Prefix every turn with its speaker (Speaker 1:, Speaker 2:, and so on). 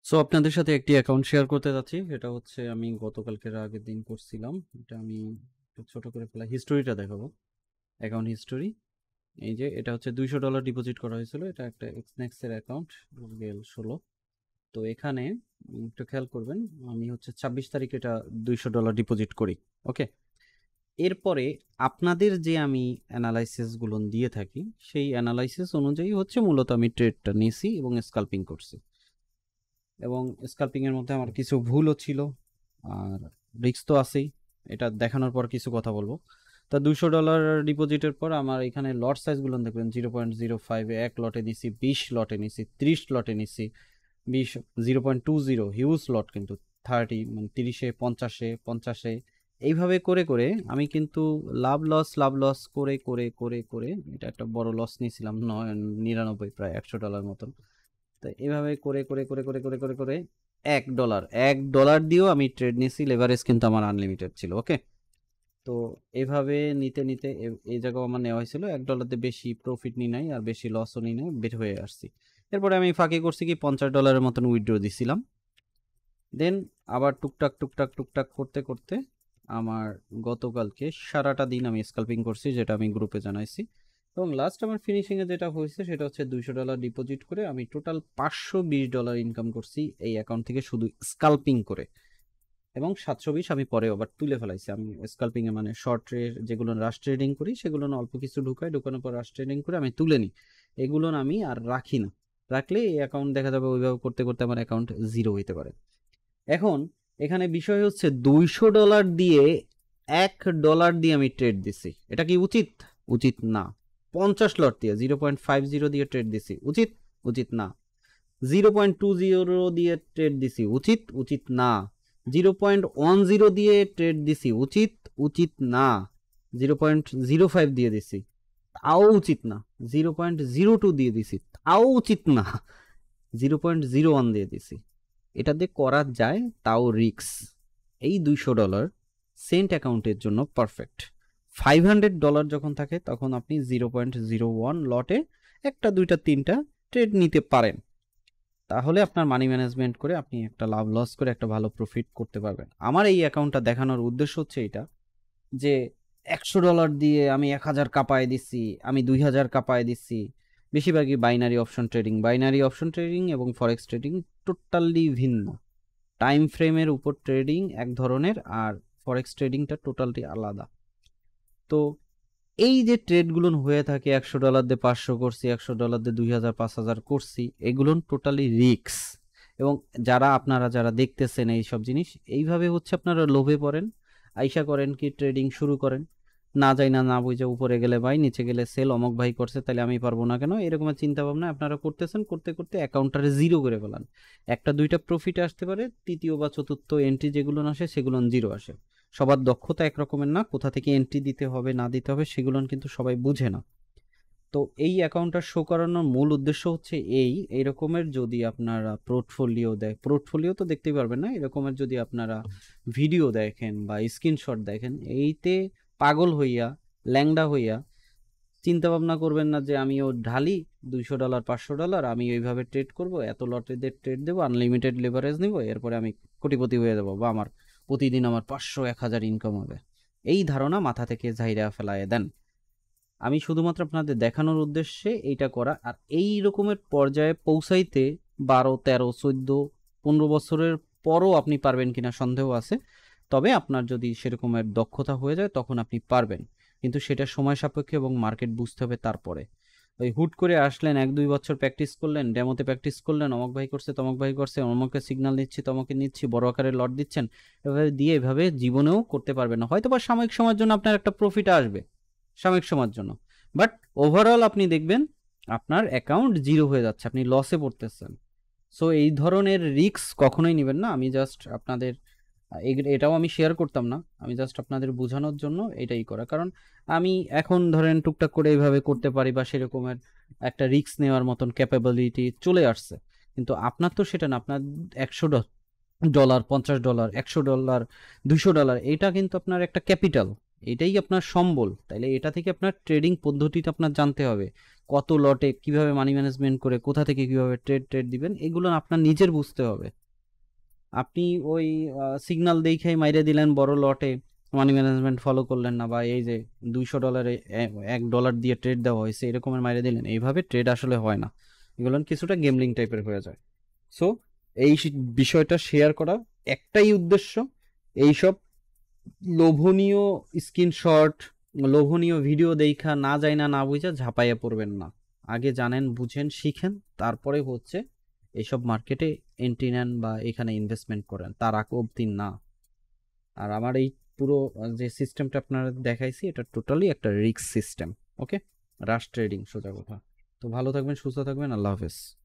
Speaker 1: So আপনাদের সাথে একটি অ্যাকাউন্ট শেয়ার করতে যাচ্ছি। এটা হচ্ছে আমি গতকালকের আগের দিন করছিলাম। এটা আমি একটু ছোট করে ফেলা হিস্টোরিটা দেখাবো। Account history. এই যে এটা হচ্ছে $200 ডিপোজিট করা হয়েছিল। এটা একটা এক্সনেক্স এর অ্যাকাউন্ট গেল 16। তো এখানে একটু খেয়াল করবেন, আমি হচ্ছে 26 তারিখে এটা $200 ডিপোজিট করি। ওকে, এরপরে আপনাদের যে আমি অ্যানালাইসিসগুলো দিয়ে থাকি সেই অ্যানালাইসিস অনুযায়ী হচ্ছে মূলত আমি ট্রেডটা নিয়েছি এবং স্কাল্পিং করছি। এবং স্কাল্পিংয়ের মধ্যে আমার কিছু ভুলও ছিল, আর রিস্ক তো আছেই। এটা দেখানোর পর কিছু কথা বলবো। তা $200 ডিপোজিটের পর আমার এখানে লট সাইজগুলো দেখবেন 0.05 এক লটে নিছি, 20 লটে নিছি, 30 লটে নিছি, 20 0.20 হিউজ লট, কিন্তু 30 মানে 30-এ 50-এ 50-এ এইভাবে করে করে আমি কিন্তু লাভ লস করে করে করে করে এটা একটা বড় লস নিয়েছিলাম, 99 প্রায় $100 মতন। তো এভাবে করে করে করে করে করে করে করে $1 দিয়েও আমি ট্রেড নিয়েছি। লেভারেজ কিন্তু আমার আনলিমিটেড ছিল। ওকে, তো এভাবে নিতে নিতে এই জায়গাও আমার নেওয়া হয়েছিল। $1 দিয়ে বেশি প্রফিট নিই নাই আর বেশি লসও নিই নাই, বের হয়ে আসছি। এরপরে আমি ফাঁকি করছি কি $50 মতন উইথড্র দিছিলাম। দেন আবার টুকটাক টুকটাক টুকটাক করতে করতে আমার গতকালকে সারাটা দিন আমি স্কাল্পিং করছি, যেটা আমি গ্রুপে জানাইছি। এবং লাস্ট আমার ফিনিশিংয়ে যেটা হয়েছে সেটা হচ্ছে $200 ডিপোজিট করে আমি টোটাল $520 ইনকাম করছি এই অ্যাকাউন্ট থেকে শুধু স্কাল্পিং করে। এবং 720 আমি পরে আবার তুলে ফেলাইছি। আমি স্কাল্পিংয়ে মানে শর্ট ট্রেড যেগুলো রাশ ট্রেডিং করি সেগুলো অল্প কিছু ঢুকানোর পর রাশ ট্রেডিং করে আমি তুলে নিই। এগুলো আমি আর রাখি না, রাখলে এই অ্যাকাউন্ট দেখা যাবে ওইভাবে করতে করতে আমার অ্যাকাউন্ট জিরো হইতে পারে। এখন এখানে বিষয় হচ্ছে $200 দিয়ে $1 দিয়ে আমি ট্রেড দিছি, এটা কি উচিত? উচিত না। 50 লট দিয়ে 0.50 দিয়ে ট্রেড দিছি, উচিত? উচিত না। 0.20 দিয়ে ট্রেড দিছি, উচিত? উচিত না। 0.10 দিয়ে ট্রেড দিছি, উচিত? উচিত না। 0.05 দিয়ে দিছি, তাও উচিত না। 0.02 দিয়ে দিছি, তাও উচিত না। 0.01 দিয়ে দিছি, এটা দিয়ে করা যায়, তাও রিক্স। এই $200 সেন্ট অ্যাকাউন্টের জন্য পারফেক্ট। $500 যখন থাকে তখন আপনি 0.01 লটে একটা দুইটা তিনটা ট্রেড নিতে পারেন। তাহলে আপনার মানি ম্যানেজমেন্ট করে আপনি একটা লাভ লস করে একটা ভালো প্রফিট করতে পারবেন। আমার এই অ্যাকাউন্টটা দেখানোর উদ্দেশ্য হচ্ছে এটা, যে $100 দিয়ে আমি 1000 কাপায় দিচ্ছি, আমি 2000 কাপায় দিচ্ছি। বেশিরভাগই বাইনারি অপশন ট্রেডিং এবং ফরেক্স ট্রেডিং টোটালি ভিন্ন। টাইম ফ্রেমের উপর ট্রেডিং এক ধরনের, আর ফরেক্স ট্রেডিংটা টোটালি আলাদা। তো এই যে ট্রেডগুলো হয়ে থাকে $100 দিয়ে 500 করছি, $100 দিয়ে 2000 5000 করছি, এগুলো টোটালি রিক্স। এবং আপনারা যারা দেখতেছেন এই সব জিনিস, এইভাবে হচ্ছে আপনারা লোভে পড়েন, আইসা করেন কি ট্রেডিং শুরু করেন, না যাই না বুঝে উপরে গেলে বাই, নিচে গেলে সেল, অমক ভাই করছে তাহলে আমি পারবো না কেন, এরকম চিন্তা ভাবনা আপনারা করতেছেন। করতে করতে অ্যাকাউন্টটারে জিরো করে ফেলান। একটা দুইটা প্রফিট আসতে পারে, তৃতীয় বা চতুর্থ এন্ট্রি যেগুলো আসে সেগুলো জিরো আসে। সবার দক্ষতা একরকমের না, কোথা থেকে এন্ট্রি দিতে হবে না দিতে হবে সেগুলো কিন্তু সবাই বুঝে না। তো এই অ্যাকাউন্টটা শো করানোর মূল উদ্দেশ্য হচ্ছে এই রকমের যদি আপনারা পোর্টফোলিও তো দেখতেই পারবেন না, এরকমের যদি আপনারা ভিডিও দেখেন বা স্ক্রিনশট দেখেন, এইতে পাগল হইয়া ল্যাংডা হইয়া চিন্তা ভাবনা করবেন না যে আমি ও ঢালি $200 $500 আমি ওইভাবে ট্রেড করব, এত লটেদের ট্রেড দেবো, আনলিমিটেড লেভারেজ নিব, এরপরে আমি কোটিপতি হয়ে যাবো, বা আমার প্রতিদিন আমার 500 1000 ইনকাম হবে। এই ধারণা মাথা থেকে ঝাইরা ফেলায় দেন। আমি শুধুমাত্র আপনাদের দেখানোর উদ্দেশ্যে এইটা করা। আর এই রকমের পর্যায়ে পৌঁছাইতে 12 13 14 15 বছরের পরও আপনি পারবেন কিনা সন্দেহ আছে। তবে আপনার যদি সেরকমের দক্ষতা হয়ে যায় তখন আপনি পারবেন, কিন্তু সেটা সময় সাপেক্ষ এবং মার্কেট বুঝতে হবে। তারপরে ওই হুট করে আসলেন 1-2 বছর প্র্যাকটিস করলেন, ডেমোতে প্র্যাকটিস করলেন, অমক ভাই করছে তমক ভাই করছে, অমকে সিগন্যাল নিচ্ছি তমকে নিচ্ছি, বড় আকারে লট দিচ্ছেন, এভাবে দিয়ে এভাবে জীবনেও করতে পারবেন না। হয়তো বা সাময়িক সময়ের জন্য আপনার একটা প্রফিট আসবে, সাময়িক সময়ের জন্য, বাট ওভারঅল আপনি দেখবেন আপনার অ্যাকাউন্ট জিরো হয়ে যাচ্ছে, আপনি লসে পড়তেছেন। সো এই ধরনের রিস্ক কখনোই নেবেন না। আমি জাস্ট আপনাদের এটাও আমি শেয়ার করতাম না, আমি জাস্ট আপনাদের বোঝানোর জন্য এটাই করা। কারণ আমি এখন ধরেন টুকটাক করে এইভাবে করতে পারি বা সেরকমের একটা রিস্ক নেওয়ার মতন ক্যাপাবিলিটি চলে আসছে, কিন্তু আপনার তো সেটা না। আপনার $100 $50 $100 $200 এটা কিন্তু আপনার একটা ক্যাপিটাল, এটাই আপনার সম্বল। তাইলে এটা থেকে আপনার ট্রেডিং পদ্ধতিটা আপনার জানতে হবে। কত লটে কিভাবে মানি ম্যানেজমেন্ট করে কোথা থেকে কিভাবে ট্রেড দিবেন, এগুলো আপনার নিজের বুঝতে হবে। আপনি ওই সিগন্যাল দেখেই মাইরে দিলেন বড় লটে, মানি ম্যানেজমেন্ট ফলো করলেন না, বা এই যে $200 $1 দিয়ে ট্রেড দেওয়া হয়েছে এরকমের মাইরে দিলেন, এইভাবে ট্রেড আসলে হয় না। এগুলো কিছুটা গেমলিং টাইপের হয়ে যায়। সো এই বিষয়টা শেয়ার করা একটাই উদ্দেশ্য, এইসব লোভনীয় স্ক্রিনশট, লোভনীয় ভিডিও দেখা না যায় না বুঝা ঝাঁপাইয়া পড়বেন না। আগে জানেন, বুঝেন, শিখেন, তারপরে হচ্ছে এইসব মার্কেটে এন্ট্রি নেন বা এখানে ইনভেস্টমেন্ট করেন, তার আগ অবধি না। আর আমার এই পুরো যে সিস্টেমটা আপনারা দেখাইছি, এটা টোটালি একটা risk system. Okay, rush trading সোজা কথা। তো ভালো থাকবেন, সুস্থ থাকবেন, আল্লাহ হাফেজ।